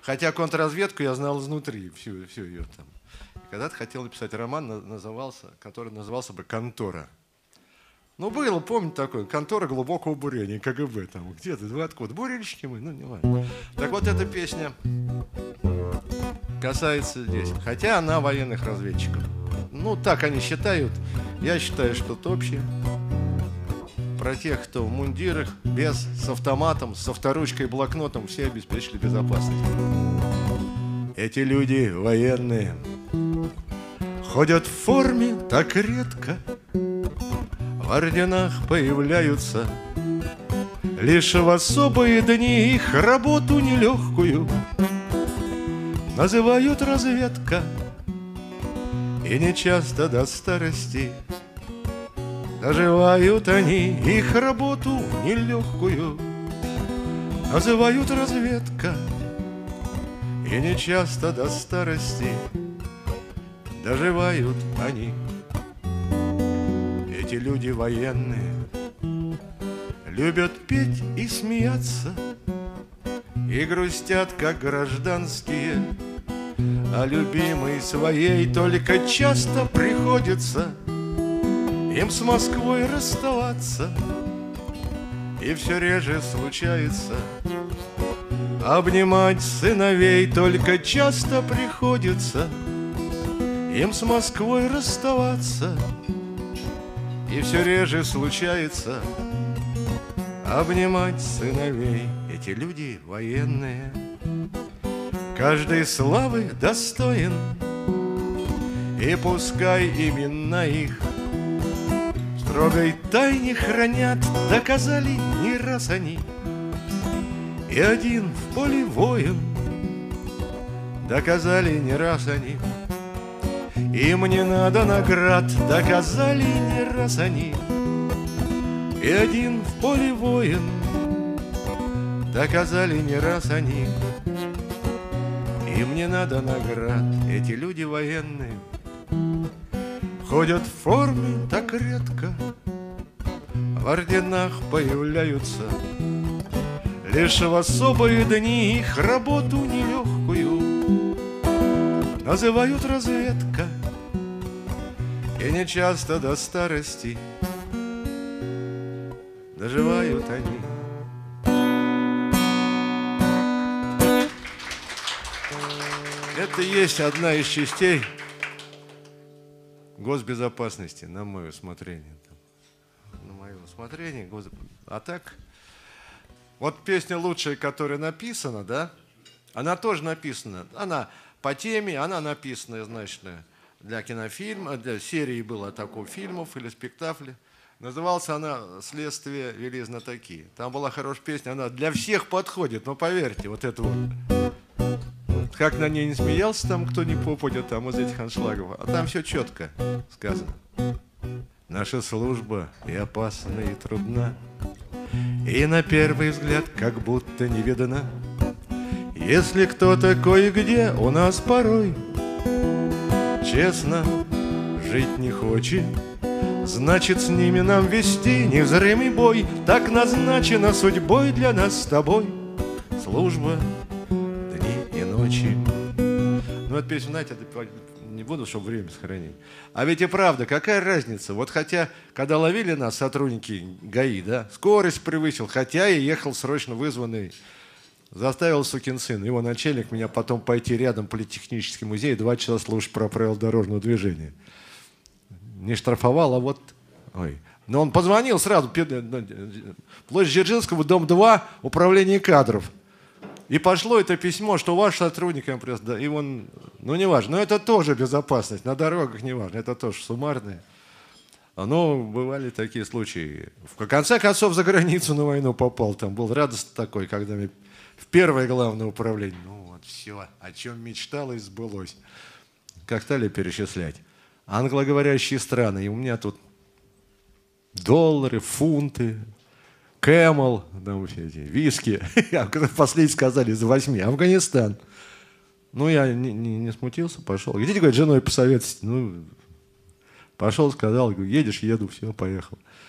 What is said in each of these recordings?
Хотя контрразведку я знал изнутри, всю ее там. И когда-то хотел написать роман, который назывался бы «Контора». Ну, было, помните, такое, контора глубокого бурения, КГБ там. Где-то, вы откуда? Бурильщики мы, ну, не важно. Так вот, эта песня касается здесь. Хотя она военных разведчиков. Ну, так они считают. Я считаю, что это общее. Про тех, кто в мундирах, без, с автоматом, с авторучкой и блокнотом, все обеспечили безопасность. Эти люди военные ходят в форме так редко, в орденах появляются лишь в особые дни. Их работу нелегкую называют разведка, и нечасто до старости доживают они. Их работу нелегкую называют разведка, и нечасто до старости доживают они. Эти люди военные любят петь и смеяться, и грустят, как гражданские, а любимой своей только часто приходится им с Москвой расставаться. И все реже случается обнимать сыновей, только часто приходится им с Москвой расставаться. И все реже случается обнимать сыновей. Эти люди военные каждой славы достоин, и пускай имена их в строгой тайне хранят, доказали не раз они, и один в поле воин, доказали не раз они. Им не надо наград, доказали не раз они, и один в поле воин, доказали не раз они. Им не надо наград. Эти люди военные ходят в форме так редко, в орденах появляются лишь в особые дни. Их работу нелегкую называют разведка, и нечасто до старости доживают они. Это есть одна из частей госбезопасности, на мое усмотрение. На мое усмотрение. А так, вот песня лучшая, которая написана, да, она тоже написана. Она по теме, она написана, значит, для кинофильма, для серии было такого фильмов или спектаклей. Называлась она «Следствие вели знатоки». Там была хорошая песня, она для всех подходит, но поверьте, вот это вот. Как на ней не смеялся там, кто не попадет там из этих аншлагов. А там все четко сказано. Наша служба и опасна, и трудна, и на первый взгляд как будто не видана. Если кто-то кое-где у нас порой честно жить не хочет, значит, с ними нам вести невзрымый бой. Так назначена судьбой для нас с тобой служба дни и ночи. Ну, эту песню, знаете, не буду, чтобы время сохранить. А ведь и правда, какая разница? Вот хотя, когда ловили нас сотрудники ГАИ, да, скорость превысил, хотя и ехал срочно вызванный, заставил сукин сын, его начальник, меня потом пойти рядом в политехнический музей 2 часа слушать про правила дорожного движения. Не штрафовал, а вот... Ой. Но он позвонил сразу, площадь Дзержинского, дом 2, управление кадров. И пошло это письмо, что ваш сотрудник, да, и он, ну не важно, но это тоже безопасность, на дорогах не важно, это тоже суммарное. Но бывали такие случаи. В конце концов, за границу на войну попал, там был радость такой, когда мне в первое главное управление, ну вот все, о чем мечтал и сбылось. Как стали перечислять. Англоговорящие страны, и у меня тут доллары, фунты, Кэмел, там все эти виски. Последние сказали из 8. Афганистан. Ну, я не смутился, пошел. Идите, говорит, женой посоветуйте. Ну, пошел, сказал, едешь, еду, все, поехал.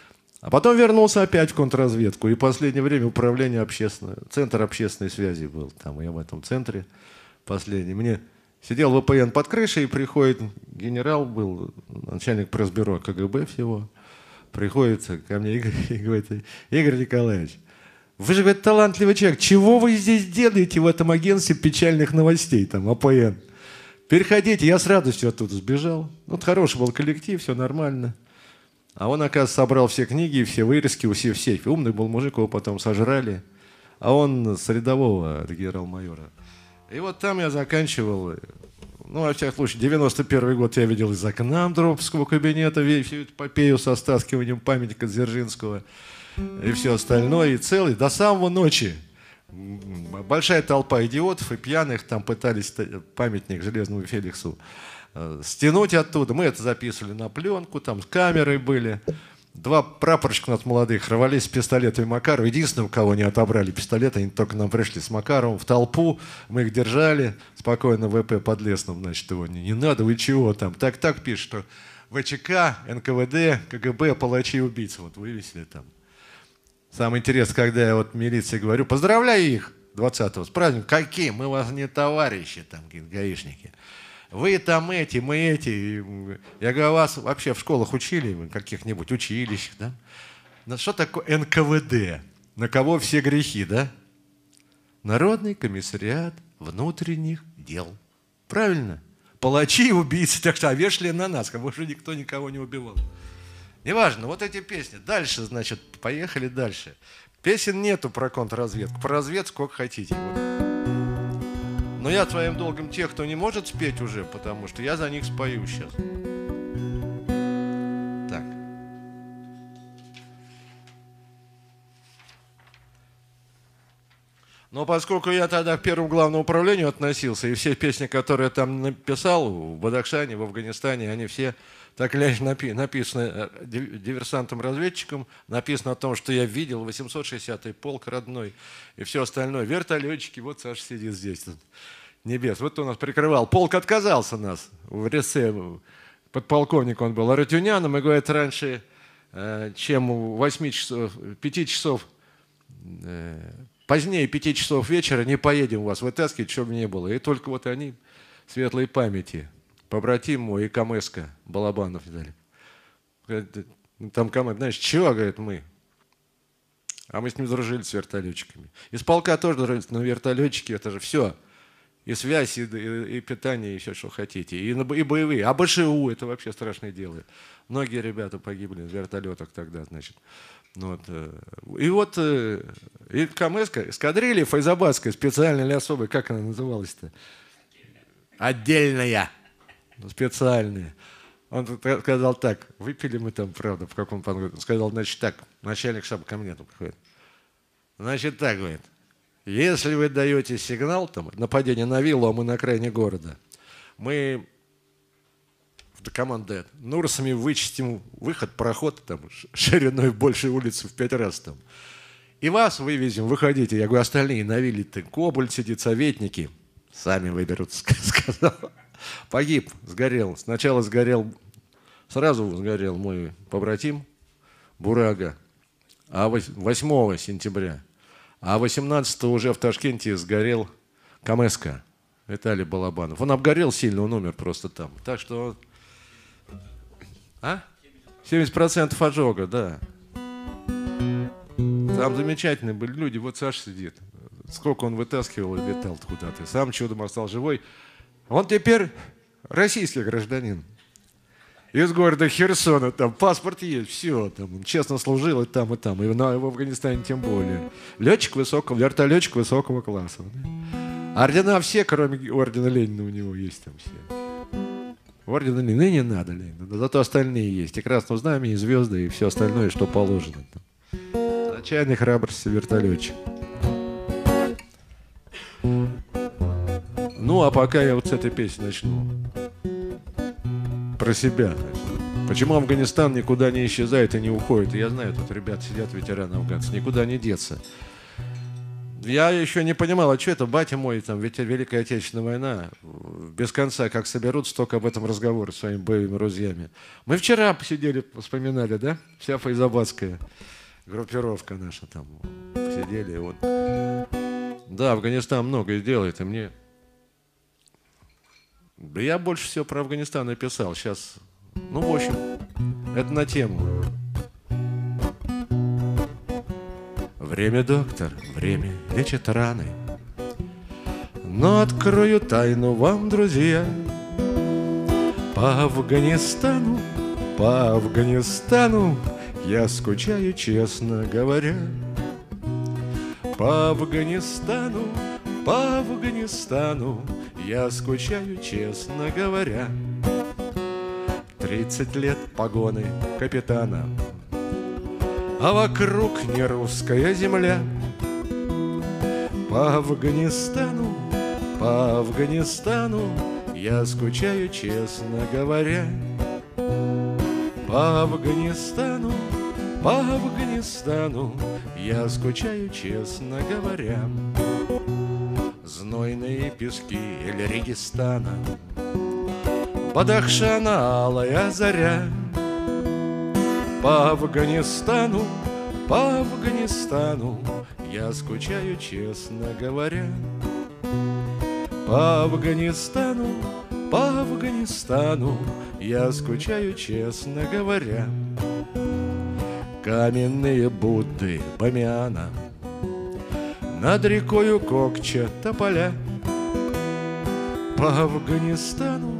А потом вернулся опять в контрразведку. И в последнее время управление центр общественной связи был. Там я в этом центре последний. Мне сидел ВПН под крышей, и приходит генерал, был начальник пресс-бюро КГБ всего. Приходит ко мне и говорит: Игорь Николаевич, вы же, говорит, талантливый человек. Чего вы здесь делаете в этом агентстве печальных новостей, там, АПН? Переходите, я с радостью оттуда сбежал. Вот хороший был коллектив, все нормально. А он, оказывается, собрал все книги, все вырезки, все в сейфе. Умный был мужик, его потом сожрали. А он с рядового генерал-майора. И вот там я заканчивал. Ну, во всяком случае, 91 год я видел из окна Андроповского кабинета всю эту эпопею со стаскиванием памятника Дзержинского и все остальное. И целый до самого ночи большая толпа идиотов и пьяных там пытались памятник Железному Феликсу стянуть оттуда. Мы это записывали на пленку, там с камерой были. Два прапорщика у нас молодых рвались с пистолетами Макарова. Единственного, кого не отобрали пистолет, они только нам пришли с Макаровым в толпу. Мы их держали. Спокойно ВП Подлесном, значит, его не надо, вы чего там? Так пишет, что ВЧК, НКВД, КГБ, палачи и убийцы. Вот вывесили там. Самое интересное, когда я вот милиции говорю: поздравляю их 20-го с праздником. Какие? Мы вас не товарищи, там, гаишники. Вы там эти, мы эти. Я говорю, вас вообще в школах учили, каких-нибудь училищах, да? Но что такое НКВД? На кого все грехи, да? Народный комиссариат внутренних дел. Правильно? Палачи и убийцы, так что вешали на нас, как будто никто никого не убивал. Неважно, вот эти песни. Дальше, значит, поехали дальше. Песен нету про контрразведку. Про разведку сколько хотите. Но я своим долгом тех, кто не может спеть уже, потому что я за них спою сейчас. Так. Но поскольку я тогда к первому главному управлению относился, и все песни, которые я там написал в Бадахшане, в Афганистане, они все так или иначе написаны диверсантом-разведчиком, написано о том, что я видел 860-й полк родной и все остальное. Вертолетчики, вот Саша сидит здесь, небес. Вот он нас прикрывал. Полк отказался нас в Реце. Подполковник он был Аратюняном, и говорит, раньше, чем 5 часов, позднее 5 часов вечера не поедем вас вытаскивать, чтобы не было. И только вот они, светлой памяти, побратим мой и Камеска Балабанов дали. Там Камеска, знаешь, чего, говорит, мы? А мы с ним дружили, с вертолетчиками. Из полка тоже дружили, но вертолетчики, это же все. И связь, и питание, и все, что хотите. И боевые. А БШУ, это вообще страшное дело. Многие ребята погибли в вертолетах тогда, значит. Вот. И вот и Камеска, эскадрилья Файзабадская, специальная или особая, как она называлась-то? Отдельная. Специальная. Он сказал так, выпили мы там, правда, в каком панго. Сказал, значит, так, начальник штаба ко мне приходит. Значит, так, говорит, если вы даете сигнал, там, нападение на виллу, а мы на окраине города, мы команда Нурсами вычистим выход, проход там, шириной больше улицы в 5 раз. Там. И вас вывезем, выходите. Я говорю, остальные на вилле-то Кобальт сидит, советники. Сами выберут, сказал. Погиб, сгорел. Сначала сразу сгорел мой побратим Бурага, 8 сентября. А 18-го уже в Ташкенте сгорел Камеска Виталий Балабанов. Он обгорел сильно, он умер просто там. Так что... 70% ожога, да. Там замечательные были люди. Вот Саша сидит. Сколько он вытаскивал и летал куда-то. Сам чудом остался живой. Он теперь российский гражданин. Из города Херсона. Там паспорт есть, все. Там, он честно служил и там, и там. И в Афганистане тем более. Вертолетчик высокого класса. Ордена все, кроме ордена Ленина у него есть там все. Ордена Ленина не надо, Ленина. Зато остальные есть. И Красного Знамени, и звезды, и все остальное, что положено. Отчаянной храбрости вертолетчик. Ну, а пока я вот с этой песни начну. Про себя. Почему Афганистан никуда не исчезает и не уходит? И я знаю, тут ребята сидят, ветераны афганцы, никуда не деться. Я еще не понимал, а что это, батя мой, там, ведь Великая Отечественная война, без конца, как соберут, столько об этом разговора с своими боевыми друзьями. Мы вчера посидели, вспоминали, да? Вся файзабадская группировка наша там. Посидели, вот. Да, Афганистан многое делает, и мне... Да я больше всего про Афганистан написал. Сейчас, ну, в общем, это на тему. Время, доктор, время лечит раны. Но открою тайну вам, друзья. По Афганистану я скучаю, честно говоря. По Афганистану я скучаю, честно говоря. 30 лет погоны капитана, а вокруг не русская земля. По Афганистану я скучаю, честно говоря. По Афганистану я скучаю, честно говоря. Знойные пески Эль-Регистана, Бадахшана алая заря. По Афганистану я скучаю, честно говоря. По Афганистану я скучаю, честно говоря. Каменные Будды Бамиана, над рекою Кокча тополя. По Афганистану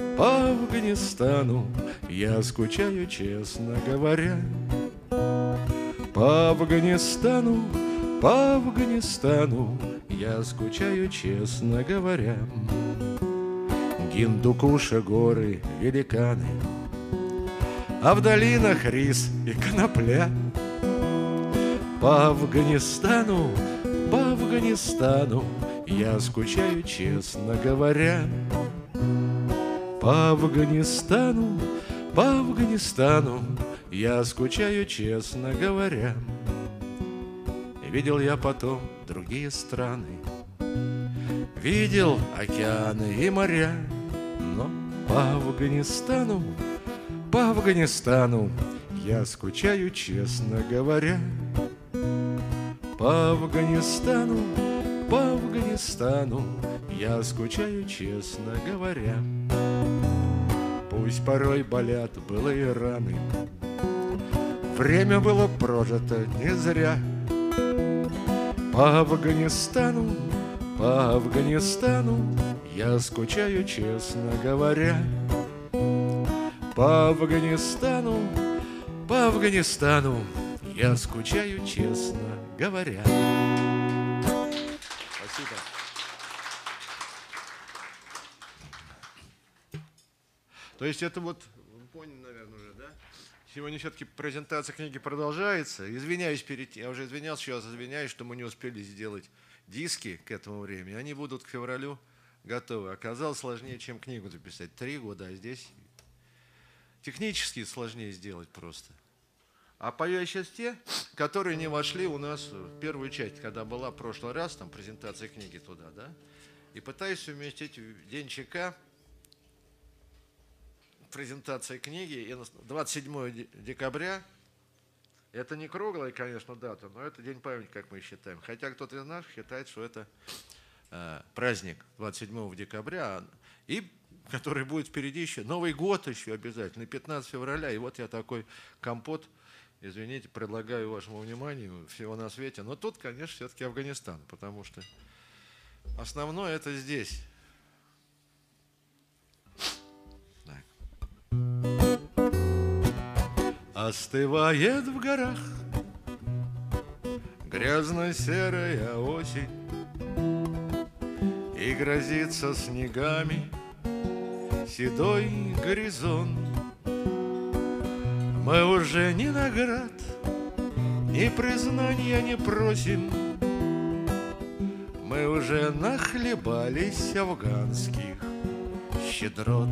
я скучаю, честно говоря. По Афганистану я скучаю, честно говоря. Гиндукуша, горы, великаны, а в долинах рис и конопля. По Афганистану я скучаю, честно говоря. По Афганистану я скучаю, честно говоря. Видел я потом другие страны, видел океаны и моря, но по Афганистану я скучаю, честно говоря. По Афганистану я скучаю, честно говоря. Пусть порой болят былые раны, время было прожито не зря. По Афганистану я скучаю, честно говоря. По Афганистану я скучаю, честно говоря. Спасибо. То есть это вот, вы поняли, наверное, уже, да? Сегодня все-таки презентация книги продолжается. Извиняюсь я уже извинялся, сейчас извиняюсь, что мы не успели сделать диски к этому времени. Они будут к февралю готовы. Оказалось сложнее, чем книгу записать. 3 года, а здесь технически сложнее сделать просто. А пою я сейчас те, которые не вошли у нас в первую часть, когда была в прошлый раз, там презентация книги туда, да? И пытаюсь совместить день ЧК, презентация книги, и 27 декабря, это не круглая, конечно, дата, но это день памяти, как мы считаем. Хотя кто-то из нас считает, что это праздник 27 декабря, и который будет впереди еще, Новый год еще обязательно, 15 февраля, и вот я такой компот, извините, предлагаю вашему вниманию всего на свете. Но тут, конечно, все-таки Афганистан, потому что основное это здесь. Так. Остывает в горах грязно-серая осень и грозится снегами седой горизонт. Мы уже ни наград, ни признания не просим. Мы уже нахлебались афганских щедрот.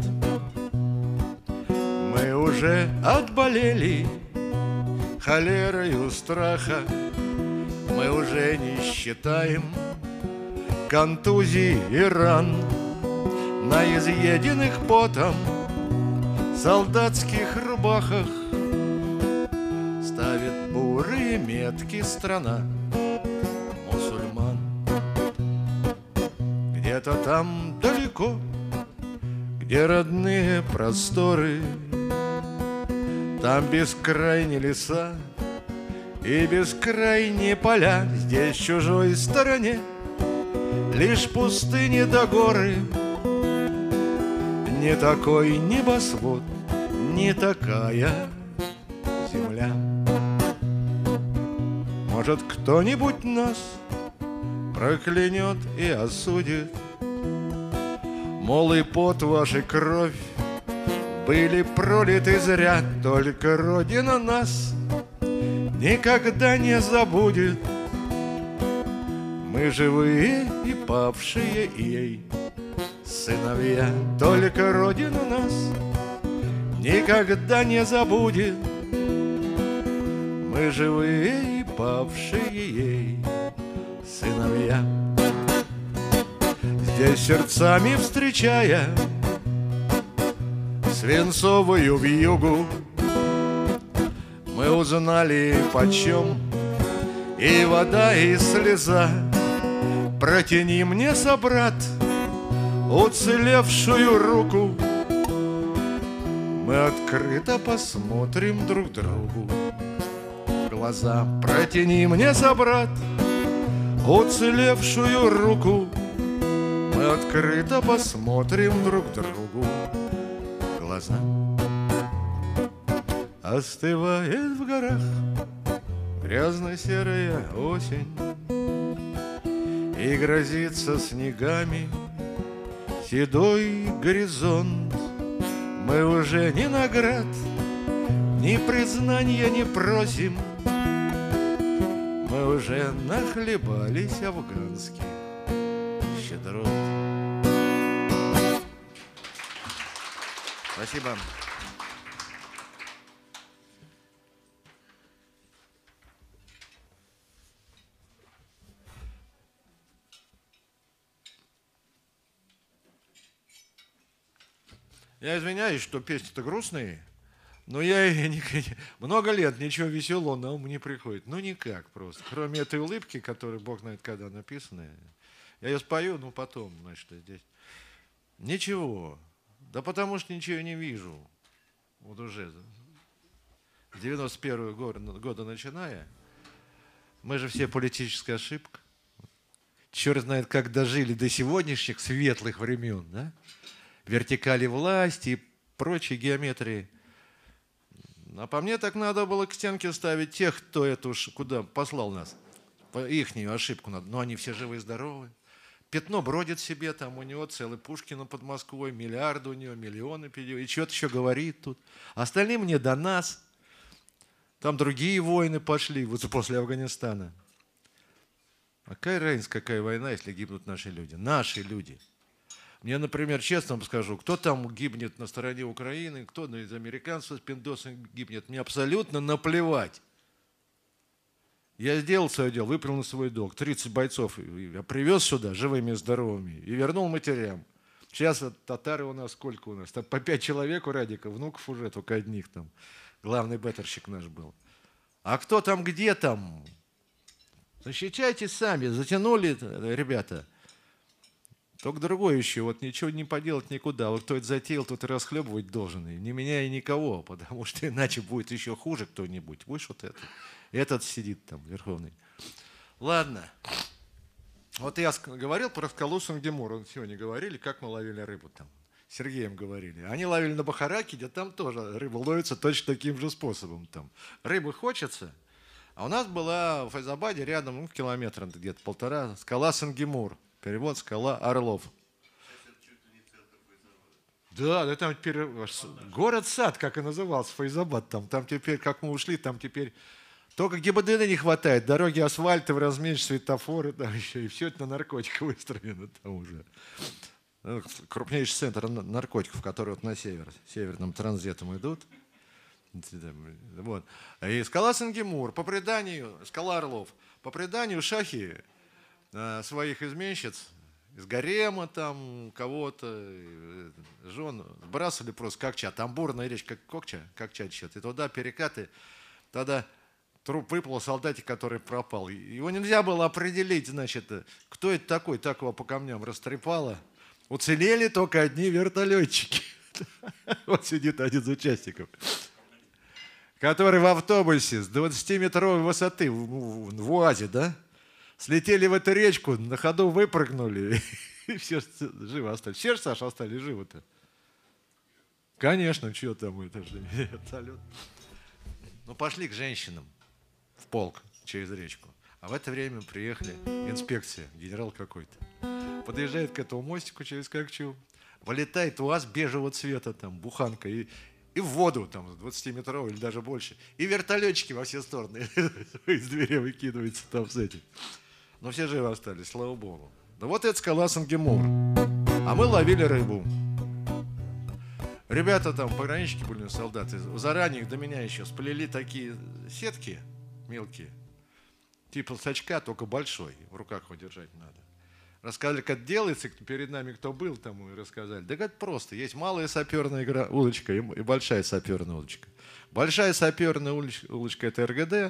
Мы уже отболели холерою страха. Мы уже не считаем контузий и ран на изъеденных потом солдатских рубахах. Ставит бурые метки страна мусульман. Где-то там далеко, где родные просторы, там бескрайние леса и бескрайние поля. Здесь, в чужой стороне, лишь пустыни да горы. Не такой небосвод, не такая земля. Может, кто-нибудь нас проклянет и осудит, мол, и пот, ваша кровь были пролиты зря. Только Родина нас никогда не забудет. Мы живые и павшие ей сыновья. Только Родина нас никогда не забудет. Мы живые и павшие ей сыновья. Здесь сердцами встречая свинцовую вьюгу, мы узнали, почем и вода, и слеза. Протяни мне, собрат, уцелевшую руку, мы открыто посмотрим друг другу в глаза. Протяни мне, собрат, уцелевшую руку, мы открыто посмотрим друг другу в глаза. Остывает в горах грязно-серая осень и грозится снегами седой горизонт. Мы уже ни наград, ни признания не просим. Мы уже нахлебались афганских щедрот. Спасибо. Я извиняюсь, что песни-то грустные, но я много лет ничего веселого на ум не приходит. Ну никак просто. Кроме этой улыбки, которая бог знает когда написана. Я ее спою, ну потом, значит, здесь. Ничего. Да потому что ничего не вижу. Вот уже с 91-го года начиная. Мы же все политическая ошибка. Черт знает, как дожили до сегодняшних светлых времен, да? Вертикали власти и прочей геометрии. А по мне так надо было к стенке ставить тех, кто эту куда послал нас. Ихнюю ошибку надо. Но они все живы и здоровы. Пятно бродит себе, там у него целый Пушкина под Москвой, миллиарды у него, миллионы, и что-то еще говорит тут. Остальным не до нас. Там другие войны пошли вот после Афганистана. А какая разница, какая война, если гибнут наши люди? Наши люди. Мне, например, честно вам скажу, кто там гибнет на стороне Украины, кто из американцев с пиндосом гибнет, мне абсолютно наплевать. Я сделал свое дело, выполнил свой долг. 30 бойцов я привез сюда живыми и здоровыми и вернул матерям. Сейчас татары у нас сколько у нас? Там по 5 человек у Радика, внуков уже только одних там. Главный беттерщик наш был. А кто там, где там? Защищайте сами, затянули ребята. Только другое еще, вот ничего не поделать никуда. Вот кто это затеял, тот и расхлебывать должен. И не меняя никого, потому что иначе будет еще хуже кто-нибудь. Будешь вот это. Этот сидит там, верховный. Ладно. Вот я говорил про Расколосом Гемор. Сегодня говорили, как мы ловили рыбу там. С Сергеем говорили. Они ловили на Бахараке, где там тоже рыба ловится точно таким же способом. Там. Рыбы хочется. А у нас была в Файзабаде рядом, ну, километр где-то, 1,5, скала Сангемур. Перевод скала Орлов. Да, там теперь город-сад, как и назывался, Файзабад. Там теперь, как мы ушли, там теперь только ГИБДД не хватает. Дороги асфальтовые, разметишь светофоры, там еще, и все это на наркотиках выстроено там уже. Крупнейший центр наркотиков, которые вот на север, северным транзитом идут. Вот. И Скала Сангемур, по преданию, Скала Орлов, по преданию шахи своих изменщиц из гарема там кого-то, жен сбрасывали просто Кокча, тамбурная речь, как Кокча, Кокча чет, и туда перекаты, тогда труп выплыл, солдатик, который пропал. Его нельзя было определить, значит, кто это такой, так его по камням растрепало. Уцелели только одни вертолетчики. Вот сидит один из участников, который в автобусе с 20-метровой высоты в УАЗе, да, слетели в эту речку, на ходу выпрыгнули, и все живы остались. Все же, Саша, остались живы-то? Конечно, что там, это же вертолет. Ну, пошли к женщинам в полк через речку. А в это время приехали инспекция, генерал какой-то. Подъезжает к этому мостику через Кокчу, вылетает УАЗ бежевого цвета, там, буханка, и в воду, там, 20-метровой или даже больше. И вертолетчики во все стороны из двери выкидываются там с этим. Но все живы остались, слава богу. Да вот это Скала Сангемур. А мы ловили рыбу. Ребята там, пограничники были, солдаты, заранее до меня еще сплели такие сетки мелкие, типа сачка, только большой, в руках его держать надо. Рассказали, как делается, перед нами кто был, тому и рассказали. Да как просто, есть малая саперная удочка и большая саперная удочка. Большая саперная удочка – это РГД.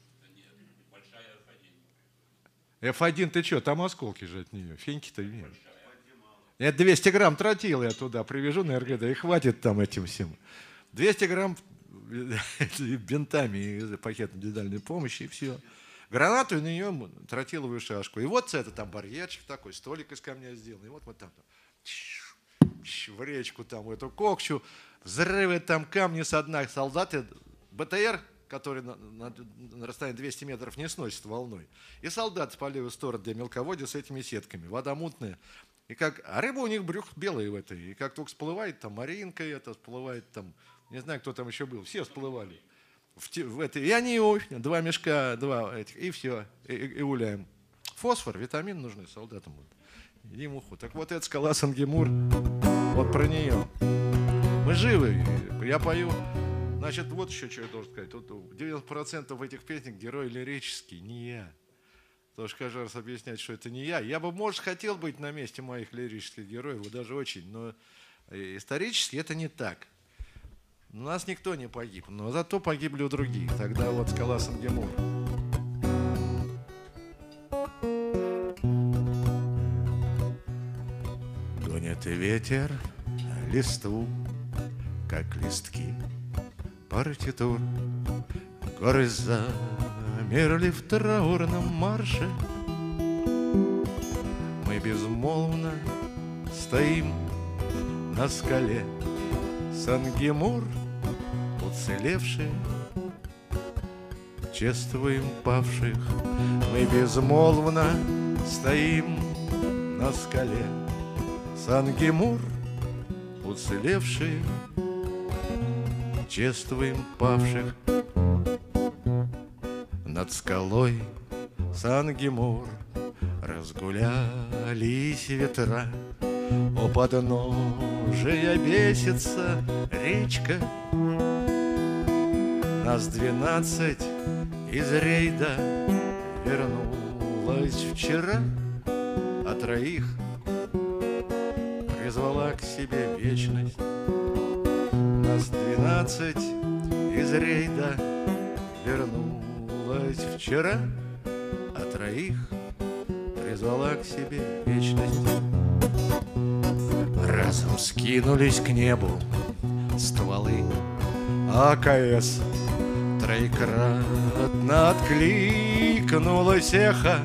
F1 ты что, там осколки же от нее, феньки-то нет. Я 200 грамм тротила я туда привяжу на РГД, и хватит там этим всем. 200 грамм бинтами и пакетом индивидуальной помощи, и все. Гранату и на нее тротиловую шашку. И вот это там барьерчик такой, столик из камня сделан. И вот мы там в речку, там, в эту Кокчу, взрывы там, камни со дна. Солдаты, БТР, который на расстоянии 200 метров не сносит волной. И солдаты по левую сторону для мелководья с этими сетками. Вода мутная. И как, а рыба у них брюх белый в этой. И как только всплывает, там Маринка это, всплывает там, не знаю, кто там еще был. Все всплывали. В этой. И они, 2 мешка, 2 этих, и все, и гуляем. Фосфор, витамин нужны солдатам. Едим уху. Так вот это Скала Сангемур, вот про нее. Мы живы, я пою. Значит, вот еще что я должен сказать. Тут 90% этих песен герои лирические, не я. Потому что каждый раз объяснять, что это не я. Я бы, может, хотел быть на месте моих лирических героев, вот даже очень, но исторически это не так. У нас никто не погиб, но зато погибли у других. Тогда вот Скала Сангемур. Гонит ветер листву, как листки партитур. Горы замерли в траурном марше. Мы безмолвно стоим на скале. Сангемур, уцелевшие, чествуем павших. Мы безмолвно стоим на скале. Сангемур, уцелевшие, чествуем павших. Над скалой Сангемур разгулялись ветра. У подножия бесится речка. Нас 12 из рейда вернулась вчера, а 3 призвала к себе вечность. Нас 12 из рейда вернулась вчера, а 3 призвала к себе вечность. Разом скинулись к небу стволы АКС. Троекратно откликнулось эхо,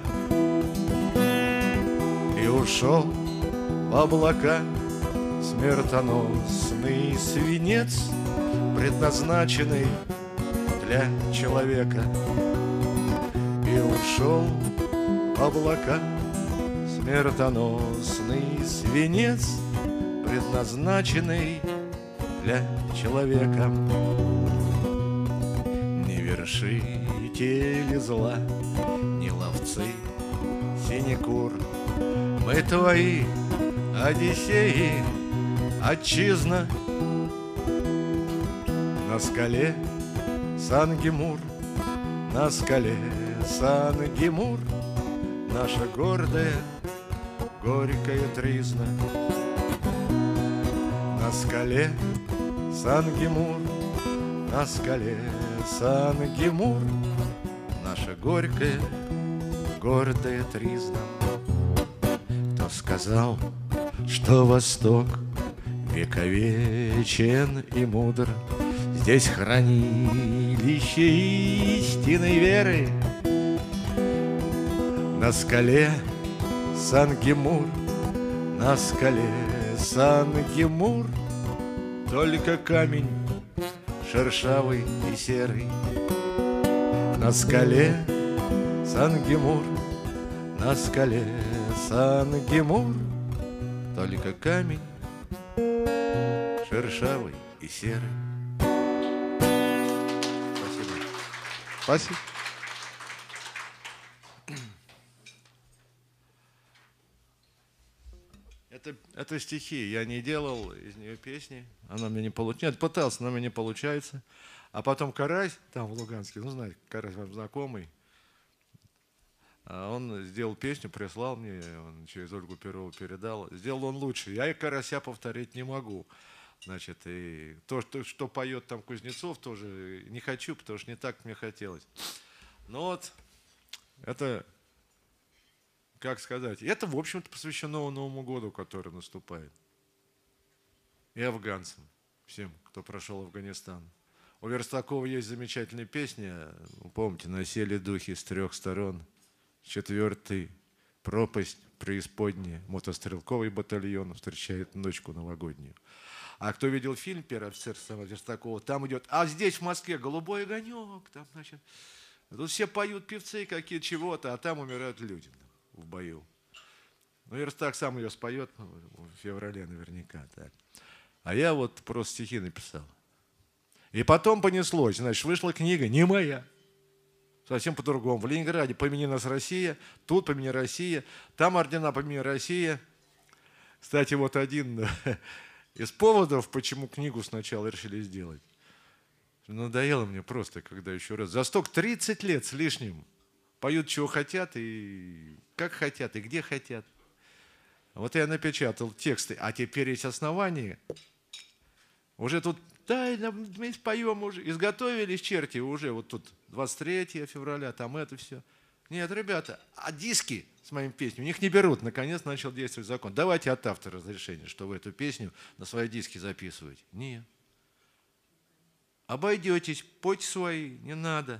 и ушел в облака смертоносный свинец, предназначенный для человека. И ушел в облака смертоносный свинец, предназначенный для человека. Не вершители зла, не ловцы синекур, мы твои Одиссеи, отчизна. На скале Сан-Гимур, на скале Сан-Гимур, наша гордая, горькая тризна. На скале Сан-Гимур, на скале Сан-Гимур, наша горькая, гордая тризна. Кто сказал, что Восток вековечен и мудр, здесь хранилище истинной веры. На скале Сан-Гимур, на скале Сан-Гимур, только камень шершавый и серый. На скале Сан-Гимур, на скале Сан-Гимур, только камень шершавый и серый. Спасибо. Спасибо. Это стихи. Я не делал из нее песни. Она мне не получается. Нет, пытался, но мне не получается. А потом Карась, там в Луганске, ну, знаете, Карась вам знакомый, он сделал песню, прислал мне, он через Ольгу Перову передал. Сделал он лучше. Я и Карася повторить не могу. Значит, и то, что поет там Кузнецов, тоже не хочу, потому что не так мне хотелось. Но вот это, как сказать, это, в общем-то, посвящено Новому году, который наступает. И афганцам, всем, кто прошел Афганистан. У Верстакова есть замечательная песня, вы помните, «Насели духи с трех сторон, четвертый пропасть преисподняя, мотострелковый батальон встречает ночку новогоднюю». А кто видел фильм «Первый офицер» самого Верстакова, там идет, а здесь в Москве голубой огонек, там, значит, тут все поют певцы какие чего-то, а там умирают люди в бою. Ну, Верстак сам ее споет в феврале наверняка. Так. А я вот просто стихи написал. И потом понеслось, значит, вышла книга, не моя, совсем по-другому. В Ленинграде «Помяни нас, Россия», тут «Помяни Россия», там ордена «Помяни Россия». Кстати, вот один из поводов, почему книгу сначала решили сделать. Надоело мне просто, когда еще раз. За столько 30 лет с лишним поют, чего хотят, и как хотят, и где хотят. Вот я напечатал тексты, а теперь есть основания. Уже тут, да, мы споем уже, изготовились черти уже, вот тут 23 февраля, там это все. Нет, ребята, а диски с моими песнями, у них не берут, наконец начал действовать закон. Давайте от автора разрешение, что вы эту песню на свои диски записываете. Нет. Обойдетесь, пойте свои, не надо.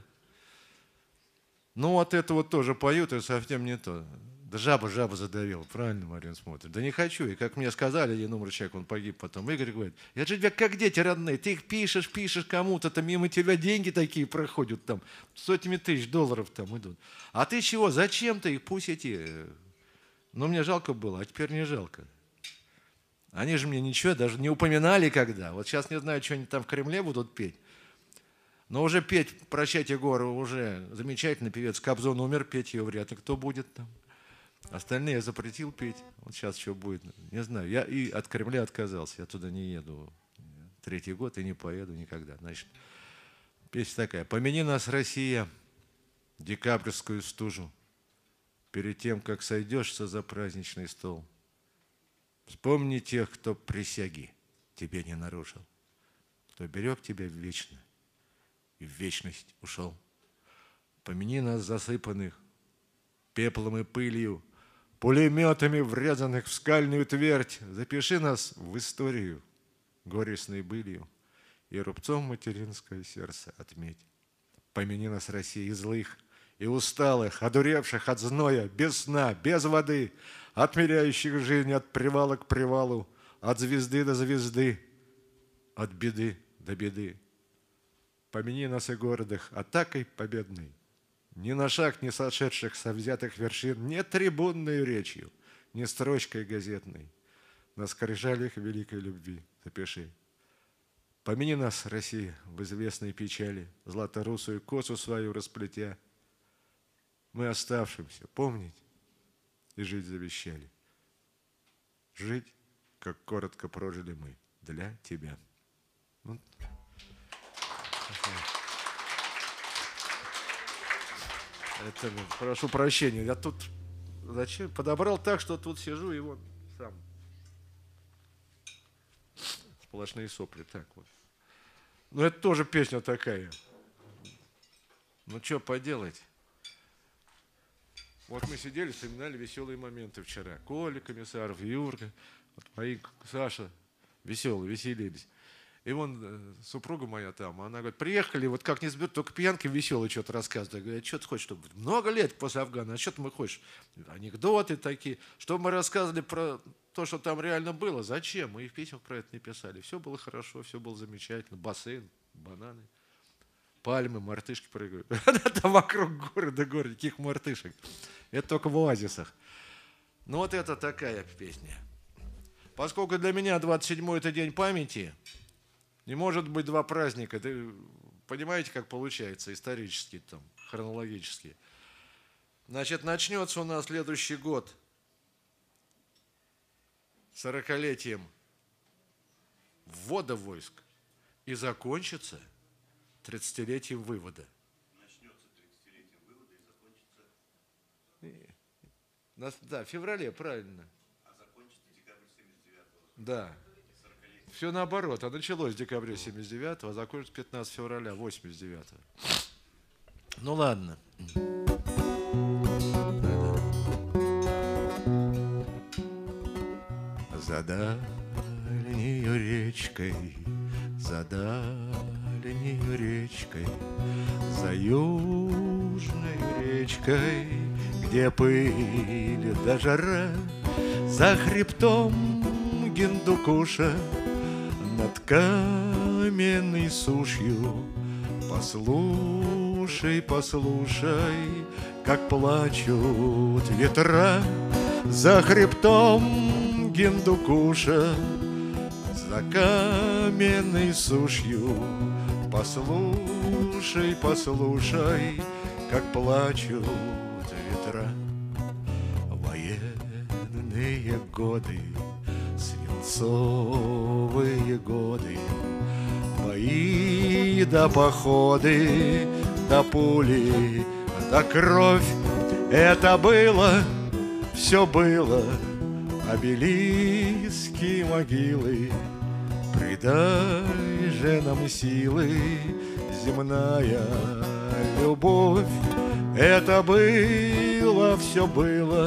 Ну, вот это вот тоже поют, это совсем не то. Да жаба задавила, правильно, Марина смотрит. Да не хочу. И как мне сказали, один умер человек, он погиб потом. Игорь говорит, я же тебя как дети родные, ты их пишешь кому-то, там мимо тебя деньги такие проходят, там сотнями тысяч долларов там идут. А ты чего, зачем ты их, пусть эти... Ну, мне жалко было, а теперь не жалко. Они же мне ничего даже не упоминали когда. Вот сейчас не знаю, что они там в Кремле будут петь. Но уже петь «Прощайте, горы» уже замечательный певец. Кобзон умер, петь ее вряд ли кто будет там. Остальные я запретил петь. Вот сейчас что будет, не знаю. Я и от Кремля отказался. Я туда не еду 3-й год и не поеду никогда. Значит, песня такая. «Помяни нас, Россия, декабрьскую стужу, перед тем, как сойдешься за праздничный стол. Вспомни тех, кто присяги тебе не нарушил, кто берег тебя вечно и в вечность ушел. Помяни нас, засыпанных пеплом и пылью, пулеметами, врезанных в скальную твердь. Запиши нас в историю горестной былью и рубцом материнское сердце отметь. Помяни нас, Россия, и злых, и усталых, одуревших от зноя, без сна, без воды, отмеряющих жизнь от привала к привалу, от звезды до звезды, от беды до беды. Помяни нас и гордых атакой победной, ни на шаг не сошедших со взятых вершин, не трибунной речью, не строчкой газетной, на скрижалях великой любви запиши. Помяни нас, Россия, в известной печали, златорусую косу свою расплетя. Мы оставшимся помнить и жить завещали. Жить, как коротко прожили мы, для тебя. Это, прошу прощения, я тут зачем подобрал так, что тут сижу и вот сам. Сплошные сопли, так вот. Ну, это тоже песня такая. Ну, что поделать? Вот мы сидели, вспоминали веселые моменты вчера. Коля Комиссаров, Юрка, вот мои, Саша, веселые, веселились. И вон супруга моя там, она говорит, приехали, вот как не сберут, только пьянки веселые что-то рассказывают. Я говорю, а что ты хочешь, чтобы много лет после Афгана, а что ты мы хочешь? Анекдоты такие, чтобы мы рассказывали про то, что там реально было. Зачем? Мы и в письмах про это не писали. Все было хорошо, все было замечательно. Бассейн, бананы, пальмы, мартышки прыгают. Там вокруг города горы, никаких мартышек. Это только в оазисах. Ну вот это такая песня. Поскольку для меня 27-й это день памяти, не может быть два праздника. Ты понимаете, как получается исторически, там, хронологически. Значит, начнется у нас следующий год 40-летием ввода войск и закончится 30-летием вывода. Начнется 30-летием вывода и закончится... Да, в феврале, правильно. А закончится декабрь 79-го. Да. Все наоборот. А началось в декабре 79-го, а закончится 15 февраля 89-го. Ну ладно. За дальнею речкой, за дальнею речкой, за южной речкой, где пыль да жара, за хребтом Гиндукуша, над каменной сушью. Послушай, послушай, как плачут ветра за хребтом Гиндукуша, за каменной сушью. Послушай, послушай, как плачут ветра. Военные годы, свинцовые годы, бои да походы, да пули, да кровь. Это было, все было, обелиски, могилы. Придай же нам силы, земная любовь. Это было, все было,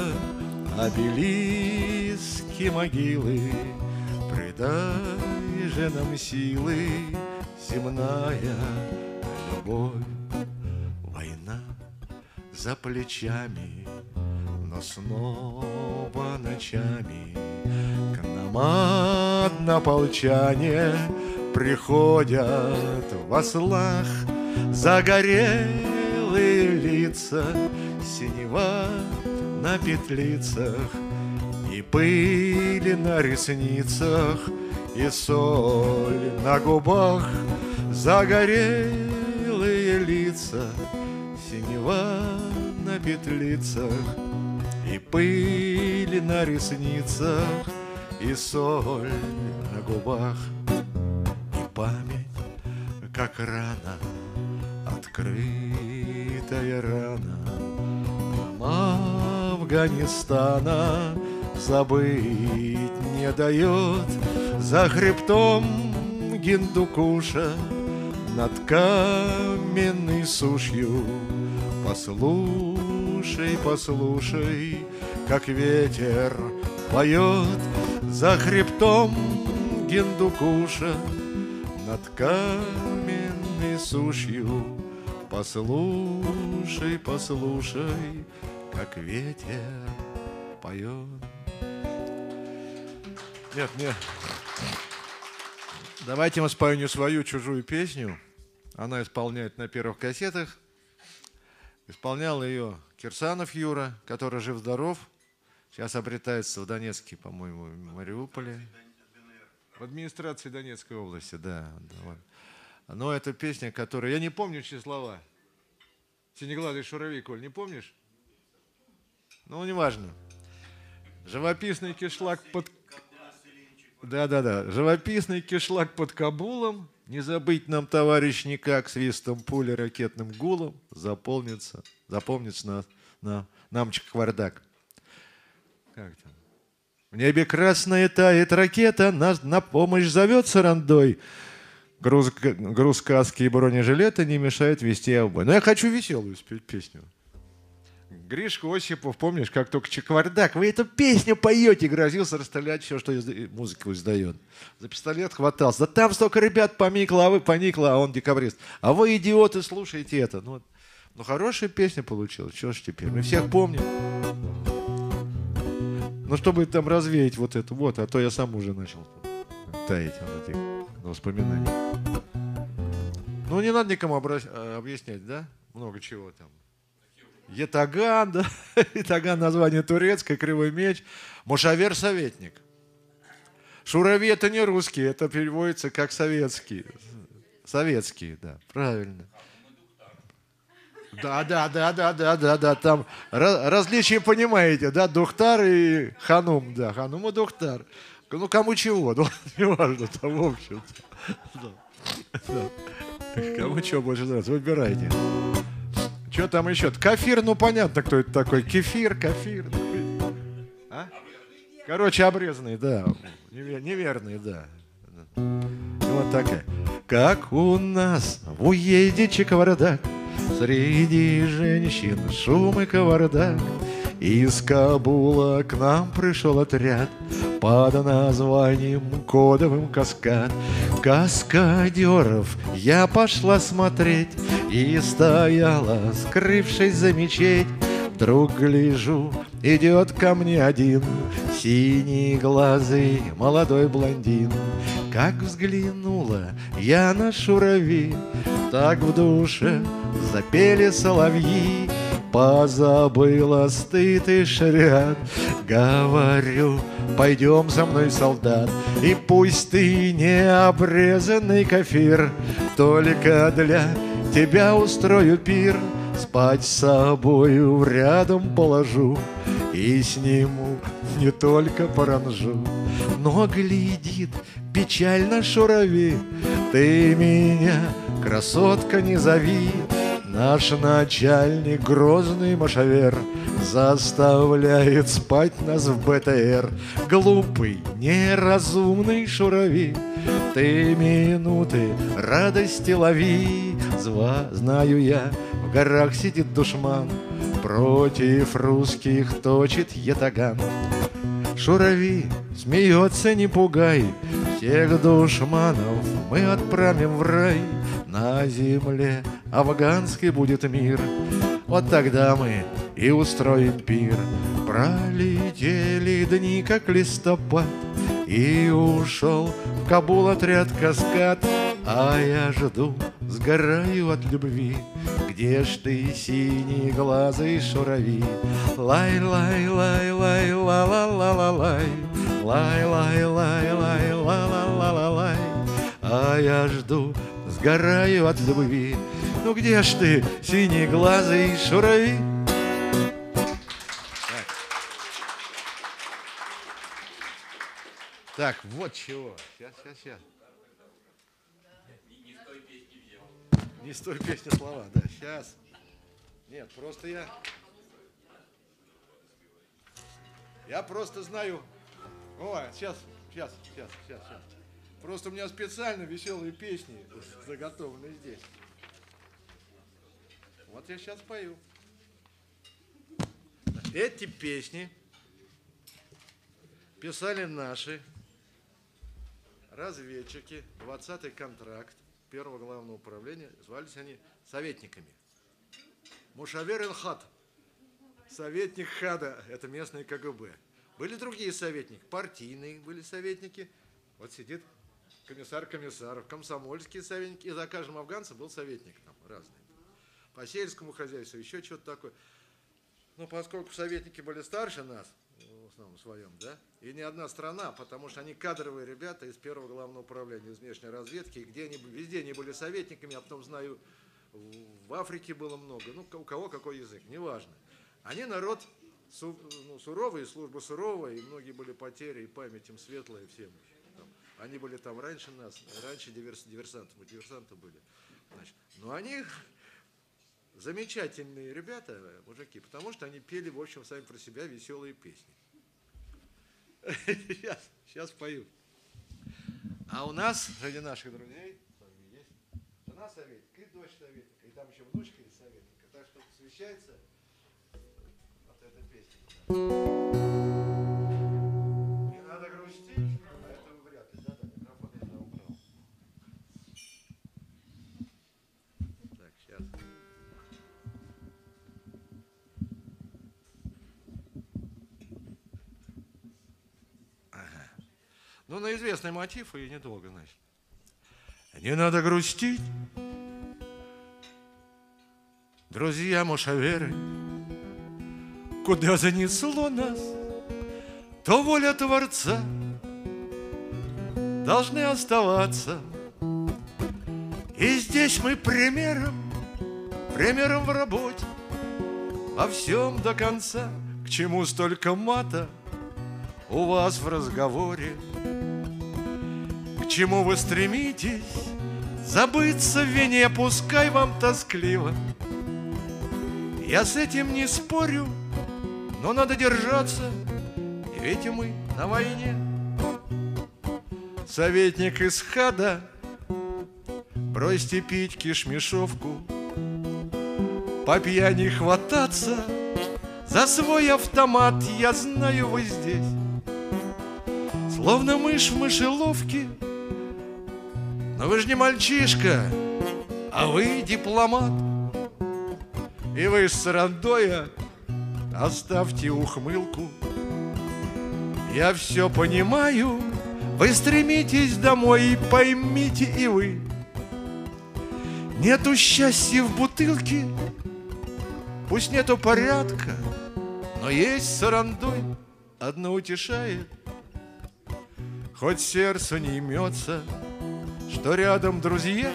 обелиски, могилы. Придай же нам силы, земная любовь. Война за плечами, но снова ночами к нам однополчане приходят в ослах. Загорелые лица, синева на петлицах, и пыль на ресницах, и соль на губах. Загорелые лица, синева на петлицах, и пыль на ресницах, и соль на губах. И память, как рана, открытая рана Афганистана, забыть не дает. За хребтом Гиндукуша, над каменной сушью. Послушай, послушай, как ветер поет. За хребтом Гиндукуша, над каменной сушью. Послушай, послушай, как ветер поет. Нет, нет. Давайте мы споем не свою чужую песню. Она исполняет на первых кассетах. Исполнял ее Кирсанов Юра, который жив-здоров. Сейчас обретается в Донецке, по-моему, в Мариуполе. В администрации Донецкой области, да. Но это песня, которая... Я не помню все слова. Синеглазый шуравей, Коль, не помнишь? Ну, неважно. Живописный кишлак под... Да-да-да. Живописный кишлак под Кабулом, Не забыть нам, товарищ, никак свистом пули ракетным гулом запомнится нам чеквардак. Как там? В небе красная тает ракета, нас на помощь зовет сарандой. Груз каски и бронежилета не мешает вести в бой. Но я хочу веселую спеть песню. Гришка Осипов, помнишь, как только чеквардак, вы эту песню поете, грозился расстрелять все, что музыку издает. За пистолет хватался. Да там столько ребят поникло, а вы поникло, а он декабрист. А вы, идиоты, слушайте это. Ну, хорошая песня получилась. Что ж теперь? Мы всех помним. Ну, чтобы там развеять вот это вот, а то я сам уже начал таять от этих воспоминаний. Ну, не надо никому объяснять, да? Много чего там. Етаган, да? Етаган название турецкое, кривой меч. Мушавер советник. Шурави это не русский, это переводится как советский. Советский, да, правильно. Да, там различия понимаете, да, Духтар и Ханум, да, Ханум и Духтар. Ну, кому чего, ну, не важно, там, в общем-то. Да. Кому чего больше нравится, выбирайте. Что там еще? Кафир, ну, понятно, кто это такой. Кефир, кафир. А? Короче, обрезанный, да. Неверный, да. И вот такая. Как у нас в уезде чеквардак, среди женщин шум и кавардак. Из Кабула к нам пришел отряд под названием кодовым «Каскад». Каскадеров я пошла смотреть и стояла, скрывшись за мечеть. Вдруг гляжу, идет ко мне один синеглазый молодой блондин. Как взглянула я на Шурави, так в душе запели соловьи. Позабыла стыд и шариат, говорю, пойдем со мной, солдат. И пусть ты не обрезанный кафир, только для тебя устрою пир. Спать с собою рядом положу и сниму не только паранжу. Но глядит печально Шурави, ты меня, красотка, не зови. Наш начальник, грозный Мушавер, заставляет спать нас в БТР. Глупый, неразумный Шурави, ты минуты радости лови. Знаю я, в горах сидит душман, против русских точит ятаган. Шурави смеется, не пугай, всех душманов мы отправим в рай. На земле афганский будет мир, вот тогда мы и устроим пир. Пролетели дни, как листопад, и ушел в Кабул отряд «Каскад». А я жду, сгораю от любви, где ж ты, синеглазый Шурави? Лай-лай-лай-лай-ла-ла-ла-ла-лай, лай-лай-лай-лай-ла-ла-ла-ла-лай. А я жду, сгораю от любви. Ну где ж ты, синеглазый Шурави? Так, вот чего. Сейчас. Не с той песни слова, да, сейчас. Нет, просто я просто знаю. Ой, сейчас. Просто у меня специально веселые песни заготовлены здесь. Вот я сейчас пою. Эти песни писали наши разведчики, 20-й контракт первого главного управления. Звались они советниками. Мушавер эл-Хад, советник Хада, это местные КГБ. Были другие советники, партийные были советники. Вот сидит комиссар комиссаров, комсомольские советники, и за каждым афганцем был советник там разный. По сельскому хозяйству, еще что-то такое. Ну, поскольку советники были старше нас, в основном своем, да, и не одна страна, потому что они кадровые ребята из первого главного управления, из внешней разведки, где они, везде они были советниками, я потом знаю, в Африке было много, ну, у кого какой язык, неважно. Они народ суровый, служба суровая, и многие были потери, и память им светлая, всем. Они были там раньше нас, раньше диверсанты, мы диверсанты были. Значит, но они замечательные ребята, мужики, потому что они пели, в общем, сами про себя веселые песни. Сейчас поют. А у нас, среди наших друзей, есть жена советника и дочь советника, и там еще внучка из советника. Так что посвящается вот эта песня. Не надо грустить, а этого вряд ли, да, микрофон я убрал. Так, сейчас. Ага. Ну, на известный мотив и недолго, значит. Не надо грустить, друзья мушаверы, куда занесло нас, то воля Творца должны оставаться. И здесь мы примером в работе, во всем до конца. К чему столько мата у вас в разговоре? К чему вы стремитесь забыться в вине, пускай вам тоскливо? Я с этим не спорю, но надо держаться, ведь и мы на войне. Советник из хада, бросьте пить кишмишовку, по пьяни хвататься за свой автомат. Я знаю, вы здесь, словно мышь в мышеловке, но вы же не мальчишка, а вы дипломат. И вы с Сарандоя оставьте ухмылку. Я все понимаю, вы стремитесь домой, и поймите и вы, нету счастья в бутылке, пусть нету порядка, но есть Сарандой, одно утешает. Хоть сердце не имется, что рядом друзья,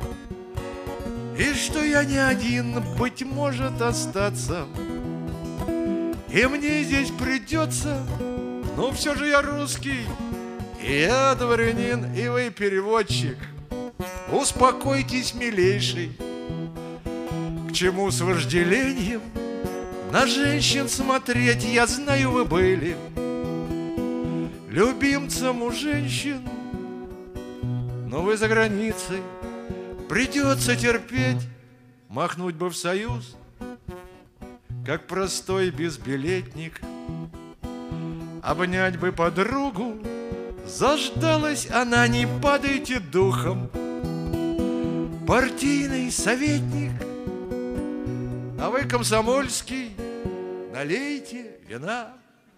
и что я не один, быть может, остаться. И мне здесь придется, но все же я русский, и я дворянин, и вы переводчик. Успокойтесь, милейший, к чему с вожделением на женщин смотреть? Я знаю, вы были любимцем у женщин, но вы за границей, придется терпеть. Махнуть бы в союз, как простой безбилетник, обнять бы подругу, заждалась она, не падайте духом. Партийный советник, а вы комсомольский, налейте вина.